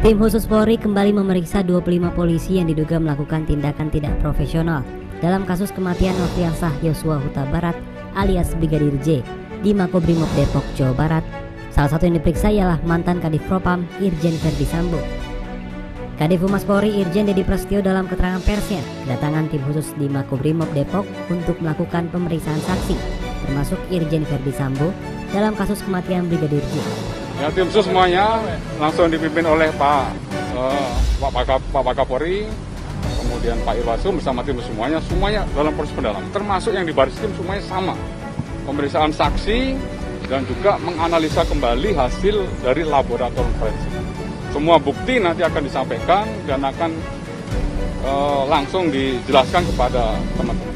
Tim khusus Polri kembali memeriksa 25 polisi yang diduga melakukan tindakan tidak profesional dalam kasus kematian Nofriansah Yosua Huta Barat alias Brigadir J di Makobrimob Depok, Jawa Barat. Salah satu yang diperiksa ialah mantan Kadif Propam Irjen Verdi Sambo. Kadif Humas Polri Irjen Dedi Prasetyo dalam keterangan persnya kedatangan tim khusus di Makobrimob Depok untuk melakukan pemeriksaan saksi, termasuk Irjen Verdi Sambo dalam kasus kematian Brigadir J. Ya, tim khusus semuanya langsung dipimpin oleh Pak Kapolri, kemudian Pak Irwasum bersama tim semuanya dalam proses pendalaman. Termasuk yang di baris tim semuanya sama. Pemeriksaan saksi dan juga menganalisa kembali hasil dari laboratorium forensik. Semua bukti nanti akan disampaikan dan akan langsung dijelaskan kepada teman-teman.